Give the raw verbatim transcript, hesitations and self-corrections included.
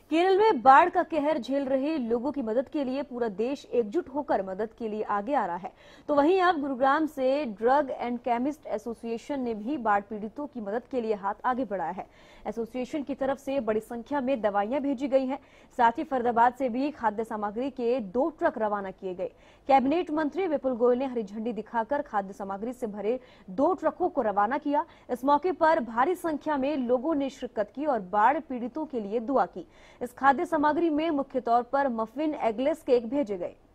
केरल में बाढ़ का कहर झेल रहे लोगों की मदद के लिए पूरा देश एकजुट होकर मदद के लिए आगे आ रहा है। तो वहीं अब गुरुग्राम से ड्रग एंड केमिस्ट एसोसिएशन ने भी बाढ़ पीड़ितों की मदद के लिए हाथ आगे बढ़ाया है। एसोसिएशन की तरफ से बड़ी संख्या में दवाइयां भेजी गई हैं। साथ ही फरीदाबाद से भी खाद्य सामग्री के दो ट्रक रवाना किए गए। कैबिनेट मंत्री विपुल गोयल ने हरी झंडी दिखाकर खाद्य सामग्री से भरे दो ट्रकों को रवाना किया। इस मौके पर भारी संख्या में लोगों ने शिरकत की और बाढ़ पीड़ितों के लिए दुआ की। इस खाद्य सामग्री में मुख्य तौर पर मफिन, एगलेस केक भेजे गए।